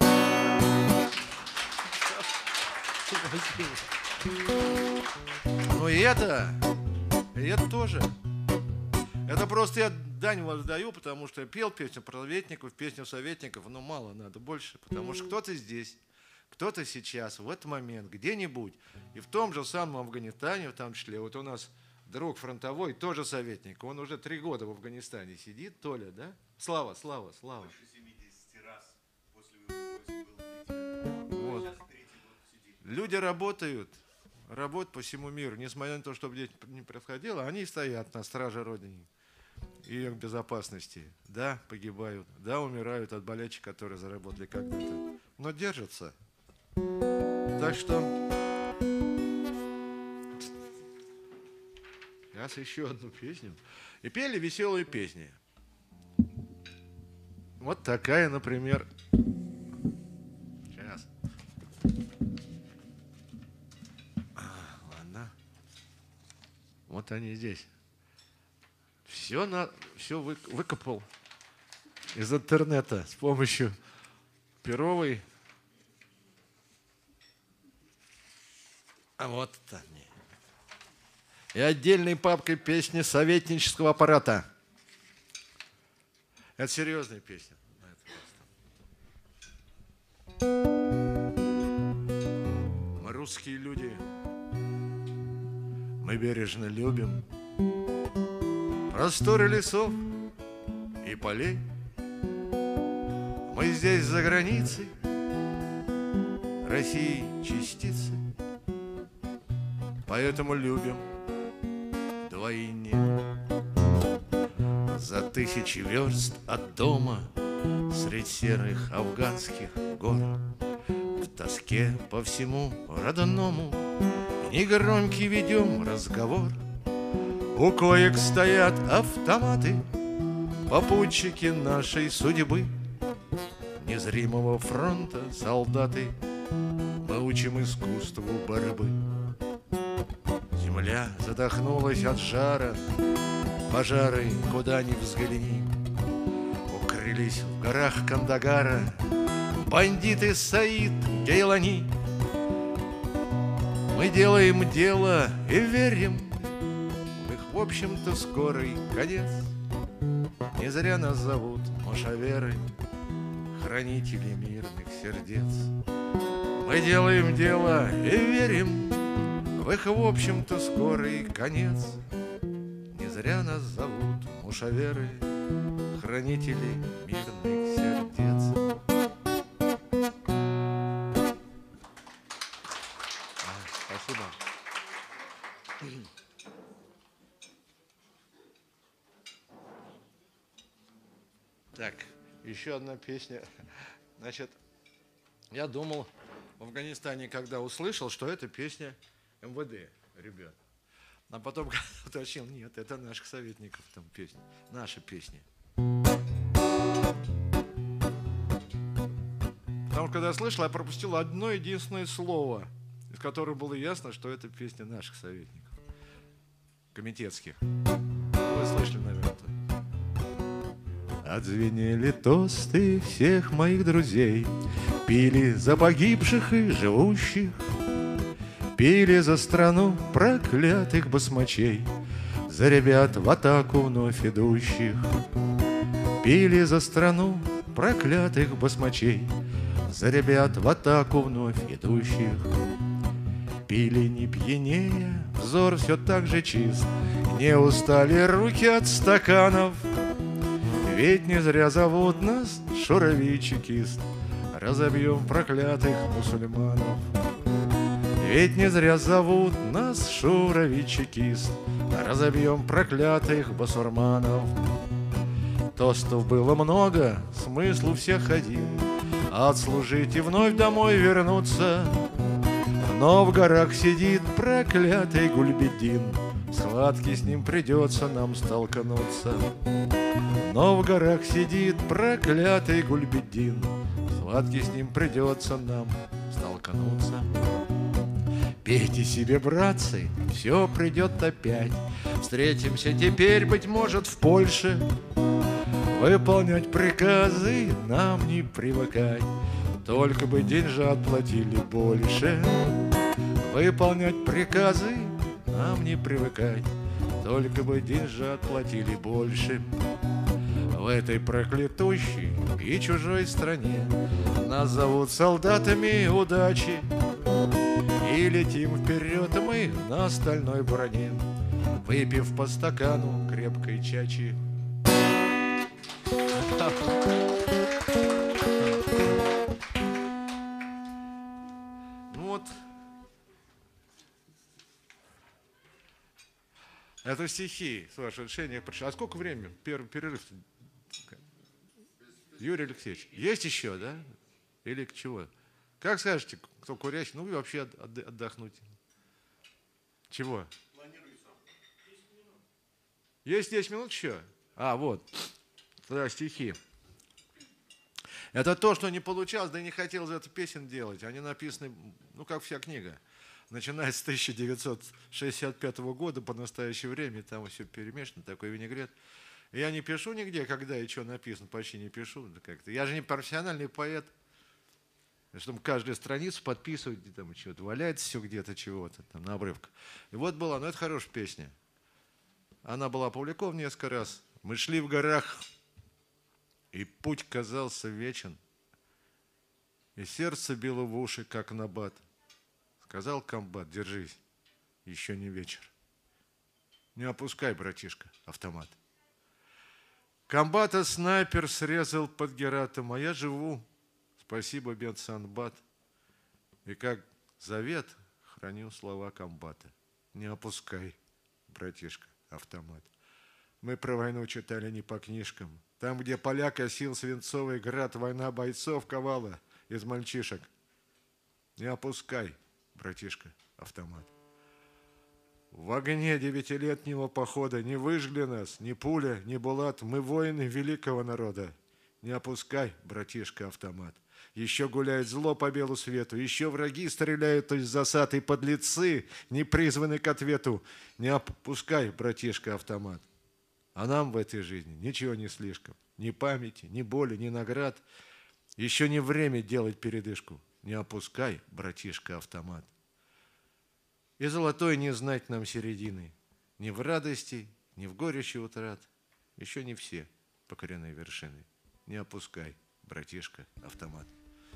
Ну и это тоже. Это просто я дань воздаю, потому что я пел песню про советников, песню советников, но мало надо, больше, потому что кто-то здесь, кто-то сейчас, в этот момент, где-нибудь, и в том же самом Афганистане, в том числе, вот у нас друг фронтовой, тоже советник, он уже 3 года в Афганистане сидит, Толя, да? Слава. Больше 70 раз после войск был. Вот. Сейчас 3-й год сидит. Люди работают по всему миру, несмотря на то, что здесь не происходило, они стоят на страже Родины и их безопасности. Да, погибают, да, умирают от болячек, которые заработали когда-то, но держатся. Так что сейчас еще одну песню. И пели веселые песни. Вот такая, например. Сейчас. Ладно. Вот они здесь. Все выкопал из интернета с помощью Перовой. А вот они. И отдельной папкой песни советнического аппарата. Это серьезная песня. Мы русские люди, мы бережно любим просторы лесов и полей. Мы здесь за границей России частицы, поэтому любим вдвойне. За 1000 верст от дома, средь серых афганских гор, в тоске по всему родному негромкий ведем разговор. У коек стоят автоматы, попутчики нашей судьбы, незримого фронта солдаты, мы учим искусству борьбы. Земля задохнулась от жара, пожары куда ни взгляни, укрылись в горах Кандагара бандиты Саид, Гейлани. Мы делаем дело и верим в их, в общем-то, скорый конец. Не зря нас зовут мошаверы, хранители мирных сердец. Мы делаем дело и верим в их, в общем-то, скорый конец. Не зря нас зовут мушаверы, хранители мирных сердец. Спасибо. Так, еще одна песня. Значит, я думал в Афганистане, когда услышал, что это песня МВД, ребят. А потом уточнил, нет, это наших советников там песня, наша песня. Потому что когда я слышал, я пропустил одно единственное слово, из которого было ясно, что это песня наших советников, комитетских. Вы слышали, наверное, это. Отзвенели тосты всех моих друзей, пили за погибших и живущих, пили за страну проклятых басмачей, за ребят в атаку вновь идущих. Пили за страну проклятых басмачей, за ребят в атаку вновь идущих. Пили не пьянее, взор все так же чист, не устали руки от стаканов. Ведь не зря зовут нас шуровий-чекист, разобьем проклятых мусульманов. Ведь не зря зовут нас шуровий-чекист, разобьем проклятых басурманов. Тостов было много, смысл у всех один: отслужить и вновь домой вернуться. Но в горах сидит проклятый Гульбеддин, схватки с ним придется нам столкнуться. Но в горах сидит проклятый Гульбеддин, схватки с ним придется нам столкнуться. Пейте себе, братцы, все придет опять. Встретимся теперь, быть может, в Польше. Выполнять приказы нам не привыкать, только бы деньжат платили больше. Выполнять приказы нам не привыкать, только бы деньжат платили больше. В этой проклятущей и чужой стране нас зовут солдатами удачи, и летим вперед мы на стальной броне, выпив по стакану крепкой чачи. Ну вот, это стихи, с вашего решения. А сколько времени? Первый перерыв. Юрий Алексеевич, есть еще, да? Или к чего? Как скажете, кто курящий? Ну, вы вообще отдохнуть. Чего? Планирую сам. 10 минут. Есть 10 минут еще? А, вот. Тогда стихи. Это то, что не получалось, да и не хотелось эту песен делать. Они написаны, ну, как вся книга. Начиная с 1965 года по настоящее время, там все перемешано, такой винегрет. Я не пишу нигде, когда и что написано, почти не пишу. Как-то. Я же не профессиональный поэт, чтобы каждую страницу подписывать, там что-то валяется все где-то, чего-то, там на обрывках. И вот была, ну это хорошая песня. Она была опубликована несколько раз. Мы шли в горах, и путь казался вечен, и сердце било в уши, как набат. Сказал комбат: держись, еще не вечер. Не опускай, братишка, автомат. Комбата снайпер срезал под Гератом, а я живу, спасибо, Бенсанбат. И как завет храню слова комбата. Не опускай, братишка, автомат. Мы про войну читали не по книжкам. Там, где поля косил свинцовый град, война бойцов ковала из мальчишек. Не опускай, братишка, автомат. В огне 9-летнего похода не выжгли нас ни пуля, ни булат. Мы воины великого народа. Не опускай, братишка, автомат. Еще гуляет зло по белу свету, еще враги стреляют из засад, и подлецы не призваны к ответу. Не опускай, братишка, автомат. А нам в этой жизни ничего не слишком. Ни памяти, ни боли, ни наград. Еще не время делать передышку. Не опускай, братишка, автомат. И золотой не знать нам середины. Ни в радости, ни в горечи утрат. Еще не все покорены вершины. Не опускай, братишка, автомат.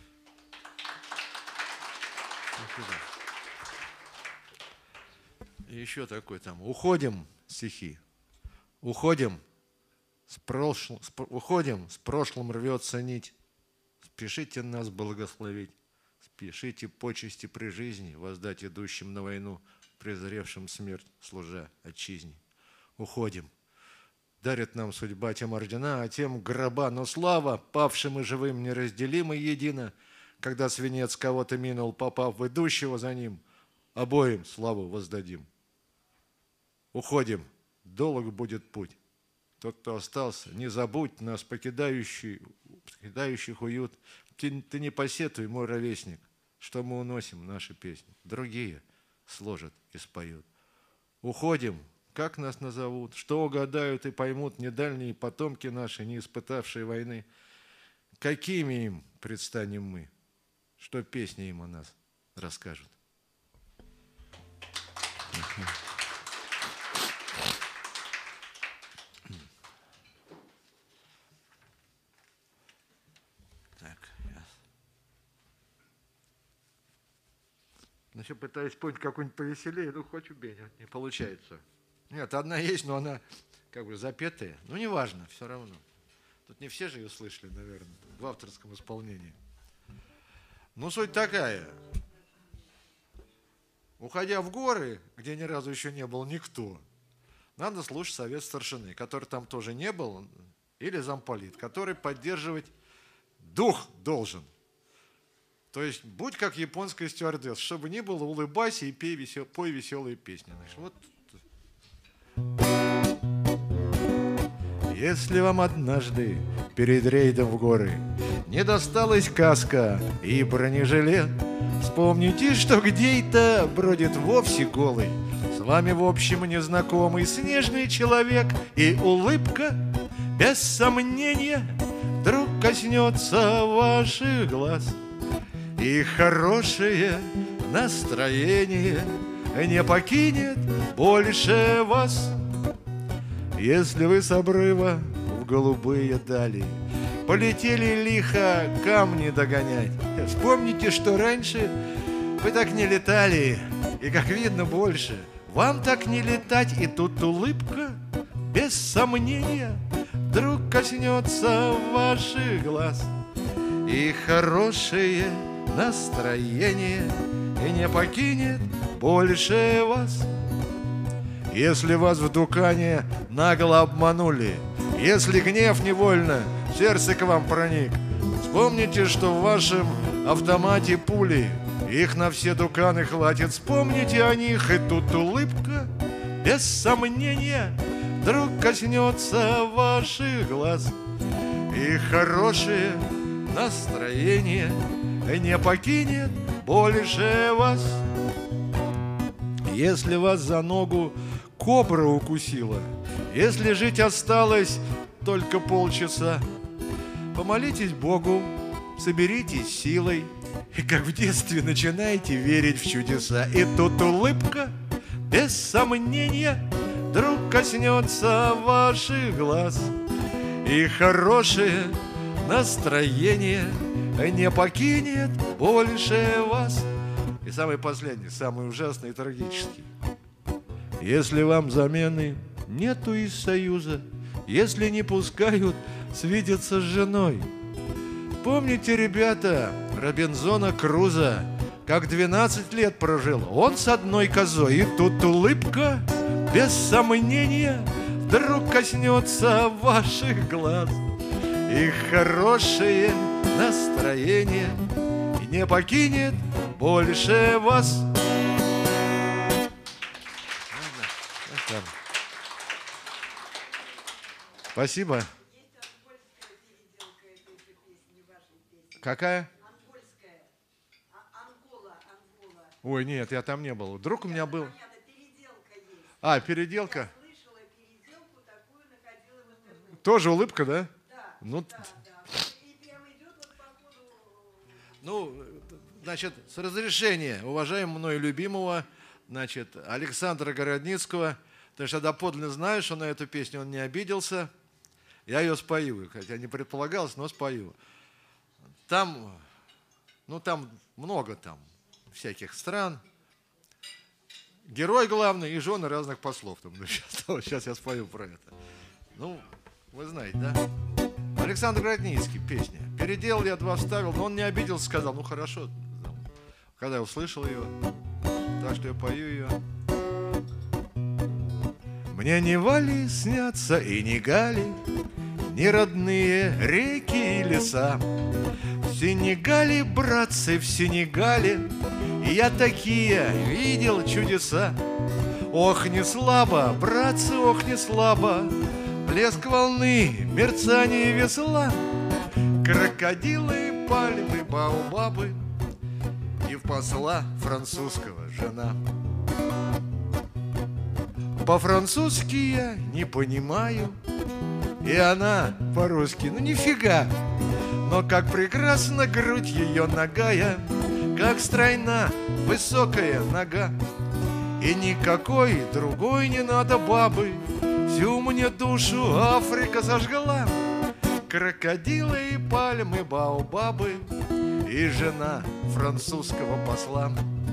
И еще такой там. Уходим, стихи. Уходим, с прошлым рвется нить. Спешите нас благословить. Спешите почести при жизни воздать идущим на войну, презревшим смерть, служа отчизне. Уходим. Дарит нам судьба тем ордена, а тем гроба, но слава павшим и живым неразделима и едина. Когда свинец кого-то минул, попав в идущего за ним, обоим славу воздадим. Уходим, долг будет путь. Тот, кто остался, не забудь нас, покидающих уют. Ты не посетуй, мой ровесник, что мы уносим наши песни. Другие сложат и споют. Уходим, как нас назовут, что угадают и поймут недальние потомки наши, не испытавшие войны. Какими им предстанем мы, что песни им о нас расскажут. Еще пытаюсь понять какую-нибудь повеселее, ну хоть убей, не получается. Нет, одна есть, но она как бы запетая. Ну, неважно, все равно. Тут не все же ее слышали, наверное, в авторском исполнении. Ну, суть такая. Уходя в горы, где ни разу еще не был никто, надо слушать совет старшины, который там тоже не был, или замполит, который поддерживать дух должен. То есть будь как японская стюардесса, чтобы ни было, улыбайся и пой веселые песни. Вот. Если вам однажды перед рейдом в горы не досталась каска и бронежилет, вспомните, что где-то бродит вовсе голый, с вами в общем незнакомый снежный человек, и улыбка, без сомнения, вдруг коснется ваших глаз. И хорошее настроение не покинет больше вас. Если вы с обрыва в голубые дали полетели лихо камни догонять, вспомните, что раньше вы так не летали, и, как видно, больше вам так не летать. И тут улыбка, без сомнения, вдруг коснется ваших глаз. И хорошее настроение и не покинет больше вас. Если вас в дукане нагло обманули, если гнев невольно в сердце к вам проник, вспомните, что в вашем автомате пули, их на все дуканы хватит. Вспомните о них, и тут улыбка, без сомнения, вдруг коснется ваших глаз. И хорошее настроение не покинет больше вас. Если вас за ногу кобра укусила, если жить осталось только полчаса, помолитесь Богу, соберитесь силой, и как в детстве начинаете верить в чудеса. И тут улыбка, без сомнения, вдруг коснется ваших глаз. И хорошее настроение не покинет больше вас. И самый последний, самый ужасный и трагический. Если вам замены нету из союза, если не пускают свидеться с женой, помните, ребята, Робинзона Круза, как 12 лет прожил он с одной козой. И тут улыбка, без сомнения, вдруг коснется ваших глаз, и хорошее настроение не покинет больше вас. Спасибо. Есть ангольская переделка этой же песни, вашей песни. Какая? Ангольская. Ангола. Ой, нет, я там не был. Вдруг у меня был. Понятно, переделка есть. А, переделка. Я слышала переделку, такую находила в интернете. Тоже улыбка, да? Да, Ну, да. И прямо идет вот по ходу. ну, значит, с разрешения уважаемого мною любимого, значит, Александра Городницкого, потому что я доподлинно знаю, что на эту песню он не обиделся, я ее спою, хотя не предполагалось, но спою. Там, ну, там много там всяких стран. Герой главный и жены разных послов. Там, сейчас я спою про это. Ну, вы знаете, да? Александр Городницкий, песня. Переделал я 2 вставил, но он не обиделся, сказал, ну хорошо. Когда я услышал ее, так что я пою ее. Мне не Вали снятся и не Гали, ни родные реки и леса. В Сенегале, братцы, в Сенегале я такие видел чудеса. Ох, не слабо, братцы, ох, не слабо, блеск волны, мерцание весла, крокодилы, пальмы, баобабы и в посла французского жена. По-французски я не понимаю, и она по-русски, ну нифига. Но как прекрасна грудь ее нагая, как стройна высокая нога. И никакой другой не надо бабы, всю мне душу Африка сожгла. Крокодилы и пальмы, баобабы и жена французского посла.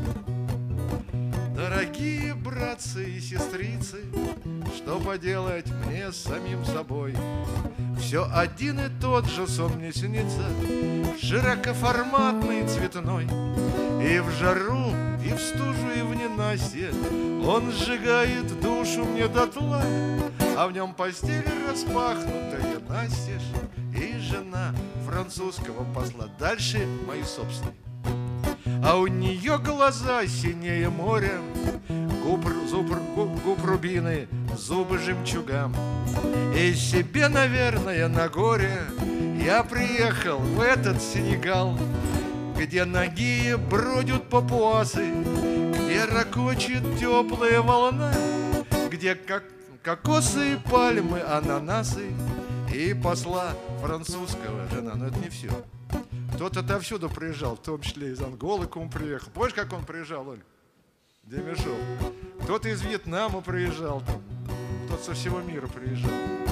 Дорогие братцы и сестрицы, что поделать мне с самим собой? Все один и тот же сон мне снится, широкоформатный, цветной. И в жару, и в стужу, и в ненастье он сжигает душу мне дотла, а в нем постель распахнутая настежь и жена французского посла. Дальше мои собственные. А у нее глаза синее моря, губ рубины, зубы жемчуга. И себе, наверное, на горе я приехал в этот Сенегал, где нагие бродят папуасы, где ракочет теплая волна, где кокосы, пальмы, ананасы и посла французского жена. Но это не все. Кто-то отовсюду приезжал, в том числе из Анголы, к нему приехал. Помнишь, как он приезжал, Оль? Демешов. Кто-то из Вьетнама приезжал, кто-то со всего мира приезжал.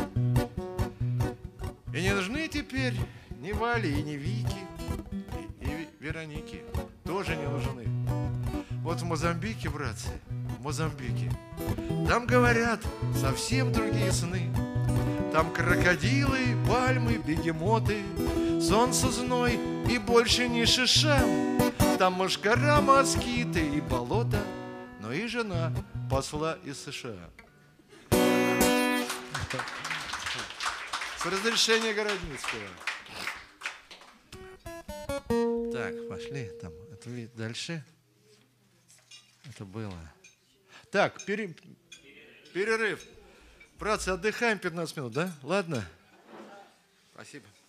И не нужны теперь ни Вали, и ни Вики, и Вероники. Тоже не нужны. Вот в Мозамбике, братцы, в Мозамбике, там говорят совсем другие сны. Там крокодилы, пальмы, бегемоты, солнце, зной и больше ни шиша. Там мошкара, москиты и болото, но и жена посла из США. С разрешения Городницкого. Так, пошли. Там, это дальше. Это было. Так, перерыв. Братцы, отдыхаем 15 минут, да? Ладно? Спасибо.